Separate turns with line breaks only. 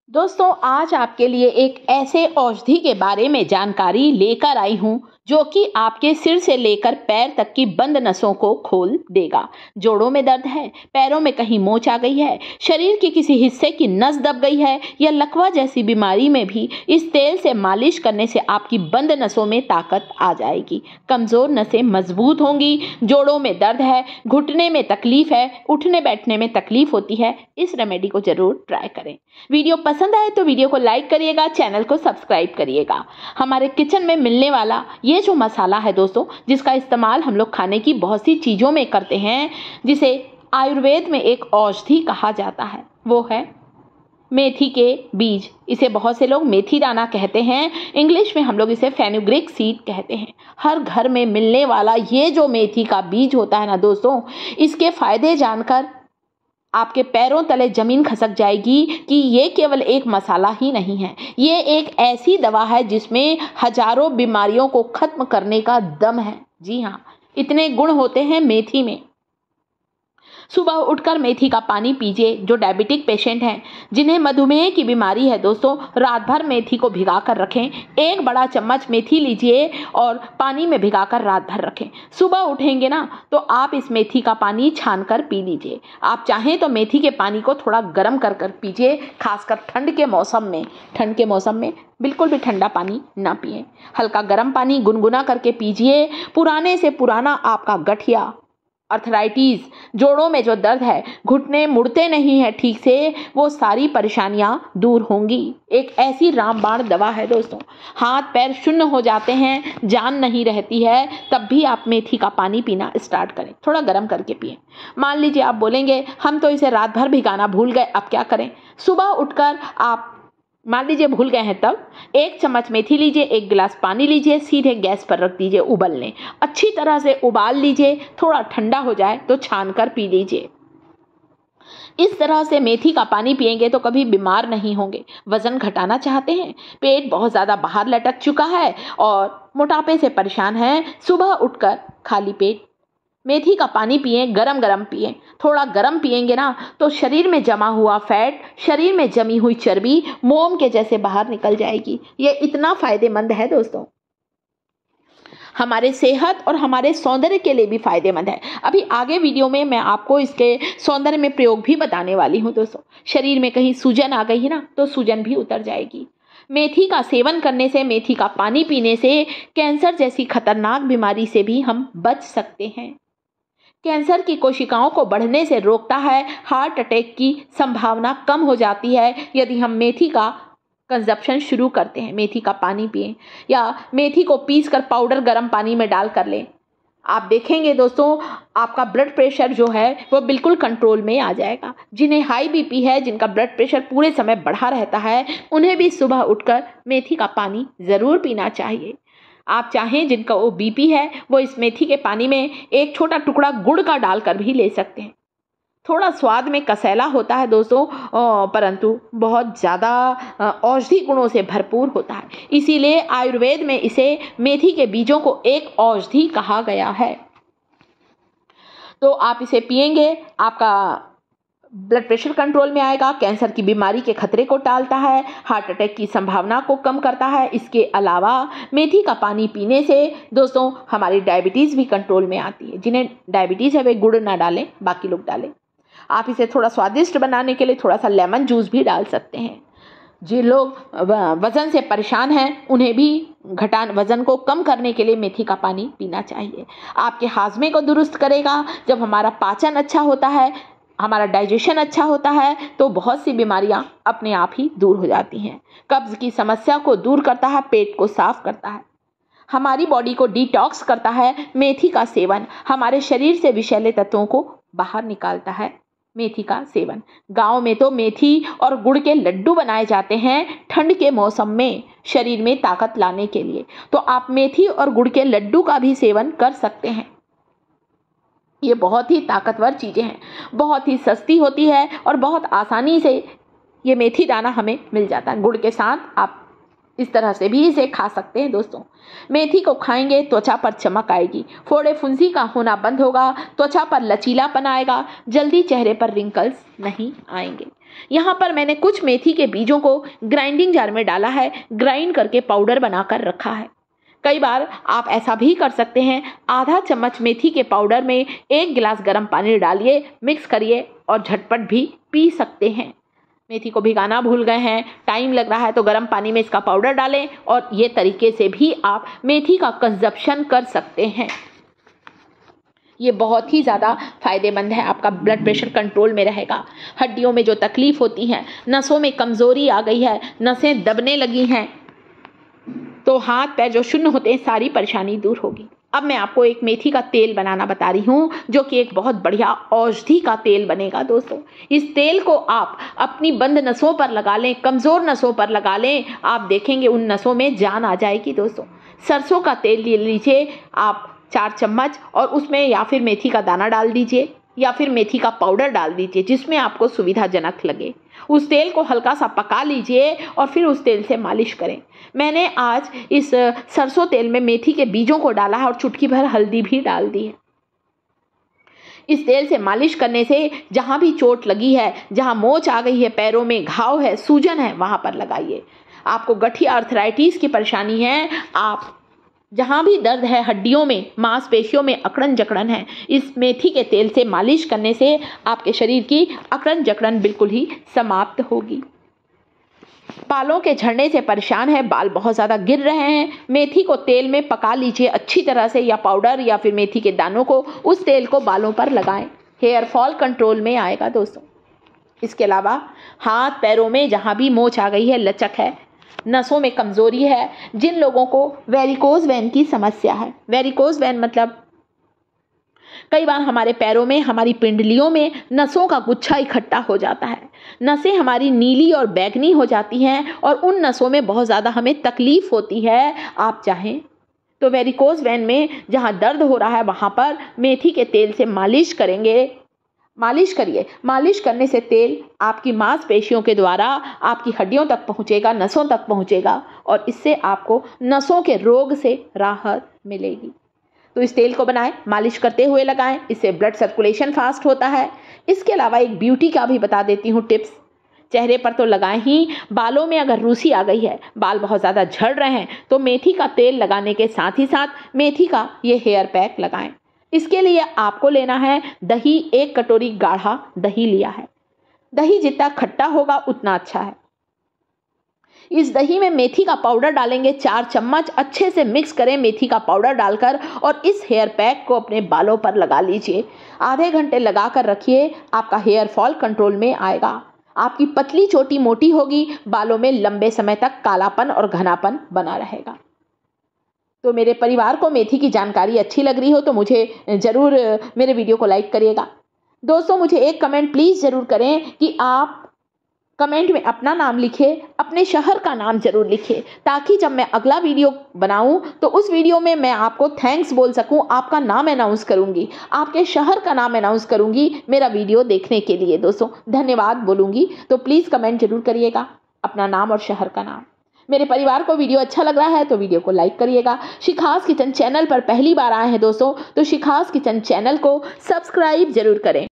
दोस्तों, आज आपके लिए एक ऐसे औषधि के बारे में जानकारी लेकर आई हूँ जो कि आपके सिर से लेकर पैर तक की बंद नसों को खोल देगा। जोड़ों में दर्द है, पैरों में कहीं मोच आ गई है, शरीर के किसी हिस्से की नस दब गई है या लकवा जैसी बीमारी में भी इस तेल से मालिश करने से आपकी बंद नसों में ताकत आ जाएगी। कमजोर नसें मजबूत होंगी। जोड़ों में दर्द है, घुटने में तकलीफ है, उठने बैठने में तकलीफ होती है, इस रेमेडी को जरूर ट्राई करें। वीडियो पसंद आए तो वीडियो को लाइक करिएगा, चैनल को सब्सक्राइब करिएगा। हमारे किचन में मिलने वाला ये जो मसाला है दोस्तों, जिसका इस्तेमाल हम लोग खाने की बहुत सी चीजों में करते हैं, जिसे आयुर्वेद में एक औषधि कहा जाता है, वो है मेथी के बीज। इसे बहुत से लोग मेथी दाना कहते हैं, इंग्लिश में हम लोग इसे फेनुग्रीक सीड कहते हैं। हर घर में मिलने वाला ये जो मेथी का बीज होता है ना दोस्तों, इसके फायदे जानकर आपके पैरों तले जमीन खसक जाएगी कि ये केवल एक मसाला ही नहीं है, ये एक ऐसी दवा है जिसमें हजारों बीमारियों को खत्म करने का दम है। जी हाँ, इतने गुण होते हैं मेथी में। सुबह उठकर मेथी का पानी पीजिए। जो डायबिटिक पेशेंट हैं, जिन्हें मधुमेह की बीमारी है दोस्तों, रात भर मेथी को भिगा कर रखें। एक बड़ा चम्मच मेथी लीजिए और पानी में भिगा कर रात भर रखें। सुबह उठेंगे ना तो आप इस मेथी का पानी छान कर पी लीजिए। आप चाहें तो मेथी के पानी को थोड़ा गर्म कर कर पीजिए, खासकर ठंड के मौसम में बिल्कुल भी ठंडा पानी ना पिएं। हल्का गर्म पानी गुनगुना करके पीजिए। पुराने से पुराना आपका गठिया, अर्थराइटिस, जोड़ों में जो दर्द है, घुटने मुड़ते नहीं है ठीक से, वो सारी परेशानियां दूर होंगी। एक ऐसी रामबाण दवा है दोस्तों। हाथ पैर शून्य हो जाते हैं, जान नहीं रहती है, तब भी आप मेथी का पानी पीना स्टार्ट करें। थोड़ा गर्म करके पिएं। मान लीजिए आप बोलेंगे हम तो इसे रात भर भिगाना भूल गए, अब क्या करें? सुबह उठकर आप मान लीजिए भूल गए हैं, तब एक चम्मच मेथी लीजिए, एक गिलास पानी लीजिए, सीधे गैस पर रख दीजिए उबलने। अच्छी तरह से उबाल लीजिए, थोड़ा ठंडा हो जाए तो छान कर पी लीजिए। इस तरह से मेथी का पानी पिएंगे तो कभी बीमार नहीं होंगे। वजन घटाना चाहते हैं, पेट बहुत ज़्यादा बाहर लटक चुका है और मोटापे से परेशान हैं, सुबह उठकर खाली पेट मेथी का पानी पिएं, गरम गरम पिएं। थोड़ा गरम पिएंगे ना तो शरीर में जमा हुआ फैट, शरीर में जमी हुई चर्बी मोम के जैसे बाहर निकल जाएगी। ये इतना फायदेमंद है दोस्तों, हमारे सेहत और हमारे सौंदर्य के लिए भी फायदेमंद है। अभी आगे वीडियो में मैं आपको इसके सौंदर्य में प्रयोग भी बताने वाली हूँ दोस्तों। शरीर में कहीं सूजन आ गई है ना तो सूजन भी उतर जाएगी। मेथी का सेवन करने से, मेथी का पानी पीने से कैंसर जैसी खतरनाक बीमारी से भी हम बच सकते हैं। कैंसर की कोशिकाओं को बढ़ने से रोकता है। हार्ट अटैक की संभावना कम हो जाती है यदि हम मेथी का कंजप्शन शुरू करते हैं। मेथी का पानी पिएं या मेथी को पीस कर पाउडर गर्म पानी में डाल कर लें। आप देखेंगे दोस्तों, आपका ब्लड प्रेशर जो है वो बिल्कुल कंट्रोल में आ जाएगा। जिन्हें हाई बीपी है, जिनका ब्लड प्रेशर पूरे समय बढ़ा रहता है, उन्हें भी सुबह उठकर मेथी का पानी ज़रूर पीना चाहिए। आप चाहें जिनका वो बीपी है, वो इस मेथी के पानी में एक छोटा टुकड़ा गुड़ का डालकर भी ले सकते हैं। थोड़ा स्वाद में कसैला होता है दोस्तों, परंतु बहुत ज़्यादा औषधि गुणों से भरपूर होता है। इसीलिए आयुर्वेद में इसे मेथी के बीजों को एक औषधि कहा गया है। तो आप इसे पिएंगे, आपका ब्लड प्रेशर कंट्रोल में आएगा, कैंसर की बीमारी के खतरे को टालता है, हार्ट अटैक की संभावना को कम करता है। इसके अलावा मेथी का पानी पीने से दोस्तों हमारी डायबिटीज़ भी कंट्रोल में आती है। जिन्हें डायबिटीज़ है वे गुड़ ना डालें, बाकी लोग डालें। आप इसे थोड़ा स्वादिष्ट बनाने के लिए थोड़ा सा लेमन जूस भी डाल सकते हैं। जो लोग वज़न से परेशान हैं, उन्हें भी वज़न को कम करने के लिए मेथी का पानी पीना चाहिए। आपके हाजमे को दुरुस्त करेगा। जब हमारा पाचन अच्छा होता है, हमारा डाइजेशन अच्छा होता है, तो बहुत सी बीमारियां अपने आप ही दूर हो जाती हैं। कब्ज़ की समस्या को दूर करता है, पेट को साफ करता है, हमारी बॉडी को डिटॉक्स करता है। मेथी का सेवन हमारे शरीर से विषैले तत्वों को बाहर निकालता है। मेथी का सेवन, गांव में तो मेथी और गुड़ के लड्डू बनाए जाते हैं ठंड के मौसम में, शरीर में ताकत लाने के लिए। तो आप मेथी और गुड़ के लड्डू का भी सेवन कर सकते हैं। ये बहुत ही ताकतवर चीज़ें हैं, बहुत ही सस्ती होती है और बहुत आसानी से ये मेथी दाना हमें मिल जाता है। गुड़ के साथ आप इस तरह से भी इसे खा सकते हैं दोस्तों। मेथी को खाएंगे, त्वचा पर चमक आएगी, फोड़े फुंसी का होना बंद होगा, त्वचा पर लचीलापन आएगा, जल्दी चेहरे पर रिंकल्स नहीं आएंगे। यहाँ पर मैंने कुछ मेथी के बीजों को ग्राइंडिंग जार में डाला है, ग्राइंड करके पाउडर बनाकर रखा है। कई बार आप ऐसा भी कर सकते हैं, आधा चम्मच मेथी के पाउडर में 1 गिलास गर्म पानी डालिए, मिक्स करिए और झटपट भी पी सकते हैं। मेथी को भिगाना भूल गए हैं, टाइम लग रहा है, तो गर्म पानी में इसका पाउडर डालें और ये तरीके से भी आप मेथी का कंजप्शन कर सकते हैं। ये बहुत ही ज़्यादा फायदेमंद है, आपका ब्लड प्रेशर कंट्रोल में रहेगा। हड्डियों में जो तकलीफ होती है, नसों में कमज़ोरी आ गई है, नसें दबने लगी हैं, तो हाथ पैर जो शून्य होते हैं, सारी परेशानी दूर होगी। अब मैं आपको एक मेथी का तेल बनाना बता रही हूँ, जो कि एक बहुत बढ़िया औषधि का तेल बनेगा दोस्तों। इस तेल को आप अपनी बंद नसों पर लगा लें, कमज़ोर नसों पर लगा लें, आप देखेंगे उन नसों में जान आ जाएगी दोस्तों। सरसों का तेल ले लीजिए आप 4 चम्मच, और उसमें या फिर मेथी का दाना डाल दीजिए या फिर मेथी का पाउडर डाल दीजिए, जिसमें आपको सुविधाजनक लगे। उस तेल को हल्का सा पका लीजिए और फिर उस तेल से मालिश करें। मैंने आज इस सरसों तेल में मेथी के बीजों को डाला है और चुटकी भर हल्दी भी डाल दी है। इस तेल से मालिश करने से जहाँ भी चोट लगी है, जहाँ मोच आ गई है, पैरों में घाव है, सूजन है, वहाँ पर लगाइए। आपको गठिया आर्थराइटिस की परेशानी है, आप जहाँ भी दर्द है, हड्डियों में, मांसपेशियों में अकड़न जकड़न है, इस मेथी के तेल से मालिश करने से आपके शरीर की अकड़न जकड़न बिल्कुल ही समाप्त होगी। बालों के झड़ने से परेशान है, बाल बहुत ज़्यादा गिर रहे हैं, मेथी को तेल में पका लीजिए अच्छी तरह से, या पाउडर या फिर मेथी के दानों को, उस तेल को बालों पर लगाएं। हेयर फॉल कंट्रोल में आएगा दोस्तों। इसके अलावा हाथ पैरों में जहाँ भी मोच आ गई है, लचक है, नसों में कमज़ोरी है, जिन लोगों को वेरिकोज वेन की समस्या है, वेरिकोज वेन मतलब कई बार हमारे पैरों में, हमारी पिंडलियों में नसों का गुच्छा इकट्ठा हो जाता है, नसें हमारी नीली और बैंगनी हो जाती हैं और उन नसों में बहुत ज़्यादा हमें तकलीफ़ होती है। आप चाहें तो वेरिकोज वेन में जहाँ दर्द हो रहा है, वहाँ पर मेथी के तेल से मालिश करेंगे, मालिश करिए। मालिश करने से तेल आपकी मांसपेशियों के द्वारा आपकी हड्डियों तक पहुँचेगा, नसों तक पहुँचेगा और इससे आपको नसों के रोग से राहत मिलेगी। तो इस तेल को बनाएं, मालिश करते हुए लगाएं, इससे ब्लड सर्कुलेशन फास्ट होता है। इसके अलावा एक ब्यूटी का भी बता देती हूँ टिप्स। चेहरे पर तो लगाएं ही, बालों में अगर रूसी आ गई है, बाल बहुत ज़्यादा झड़ रहे हैं, तो मेथी का तेल लगाने के साथ ही साथ मेथी का ये हेयर पैक लगाएं। इसके लिए आपको लेना है दही, 1 कटोरी गाढ़ा दही लिया है। दही जितना खट्टा होगा उतना अच्छा है। इस दही में मेथी का पाउडर डालेंगे 4 चम्मच, अच्छे से मिक्स करें मेथी का पाउडर डालकर और इस हेयर पैक को अपने बालों पर लगा लीजिए। आधे घंटे लगा कर रखिए, आपका हेयर फॉल कंट्रोल में आएगा। आपकी पतली चोटी मोटी होगी, बालों में लंबे समय तक कालापन और घनापन बना रहेगा। तो मेरे परिवार को मेथी की जानकारी अच्छी लग रही हो तो मुझे ज़रूर मेरे वीडियो को लाइक करिएगा। दोस्तों, मुझे एक कमेंट प्लीज़ ज़रूर करें कि आप कमेंट में अपना नाम लिखिए, अपने शहर का नाम ज़रूर लिखिए, ताकि जब मैं अगला वीडियो बनाऊं तो उस वीडियो में मैं आपको थैंक्स बोल सकूं, आपका नाम अनाउंस करूंगी, आपके शहर का नाम अनाउंस करूंगी मेरा वीडियो देखने के लिए। दोस्तों, धन्यवाद बोलूंगी, तो प्लीज़ कमेंट जरूर करिएगा अपना नाम और शहर का नाम। मेरे परिवार को वीडियो अच्छा लग रहा है तो वीडियो को लाइक करिएगा। शिखास किचन चैनल पर पहली बार आए हैं दोस्तों, तो शिखास किचन चैनल को सब्सक्राइब जरूर करें।